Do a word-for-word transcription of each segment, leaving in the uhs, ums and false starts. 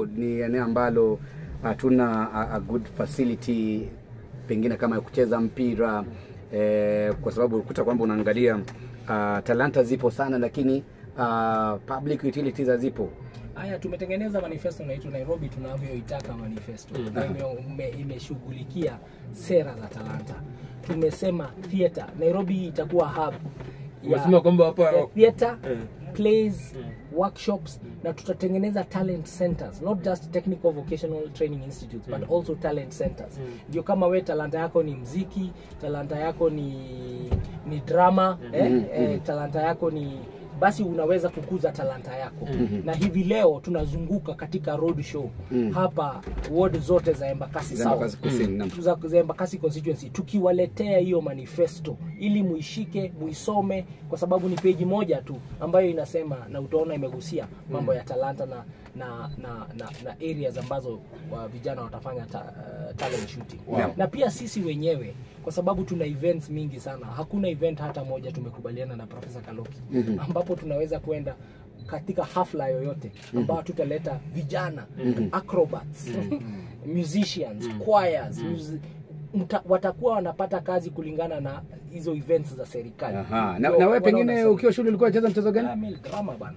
eneo ni eneo ambalo hatuna a, a good facility pengine kama kucheza mpira eh, kwa sababu ukuta kwamba unaangalia uh, talanta zipo sana lakini uh, public utilities hazipo. Haya, tumetengeneza manifesto inaitwa Nairobi tunavyoitaka manifesto. Mm. Imeshughulikia sera za talanta. Tumesema theater, Nairobi itakuwa hub. Unasema kwamba hapa theater, plays, workshops, na tutatengeneza talent centers, not just technical vocational training institutes, but also talent centers. Ndio kama we talanta yako ni mziki, talanta yako ni ni drama, eh, eh, talanta yako ni basi unaweza kukuza talanta yako. Mm-hmm. Na hivi leo tunazunguka katika road show mm-hmm. hapa ward zote za Embakasi South, mm-hmm. za Embakasi constituency, tukiwaletea hiyo manifesto ili muishike, muisome, kwa sababu ni page moja tu ambayo inasema na utaona imegusia mambo ya talanta na na na na, na areas ambazo wa vijana watafanya ta, uh, talent shooting. Wow. Na pia sisi wenyewe kwa sababu tuna events mingi sana, hakuna event hata moja tumekubaliana na Professor Kaloki mm-hmm. ambapo tunaweza kwenda katika hafla yoyote ambapo mm-hmm. tutaleta vijana mm-hmm. acrobats mm-hmm. musicians mm-hmm. choirs mm-hmm. Muta, watakuwa wanapata kazi kulingana na hizo events za serikali. Aha. Na, so, na wewe pengine ukiwa shule ulikuwa unacheza mchezo gani? Mimi drama bana.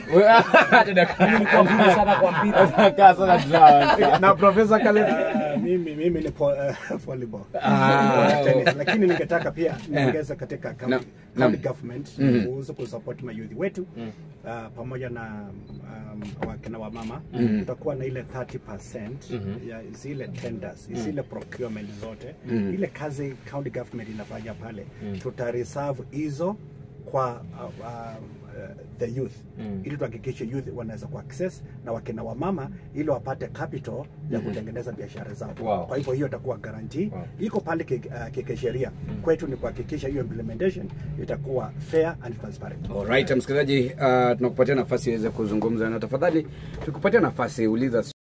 Drama. Nilikuwa mzuri sana kwa mpira. Kaa sana drama. Na Professor Kale mimi mimi ni volleyball. Ah, lakini ningetaka pia niongeze katika county, county government kuweza kusupport my youth wetu uh, pamoja na um, wakina wa mama tutakuwa na ile thirty percent ya zile tenders, zile procurement zote. Mm. Ile kazi county government inafanya pale mm. tutareserve hizo kwa uh, uh, the youth mm. ili tuhakikishe youth wanaweza ku access na wakina wa mama ili wapate capital ya mm-hmm. kutengeneza biashara zao. Wow. Kwa hivyo hiyo itakuwa guarantee. Wow. Iko pale kikesheria uh, mm. kwetu ni kuhakikisha hiyo implementation itakuwa fair and transparent. Alright, msikilizaji, uh, tunakupatia nafasi iweze kuzungumza na tafadhali tukupatia nafasi uliza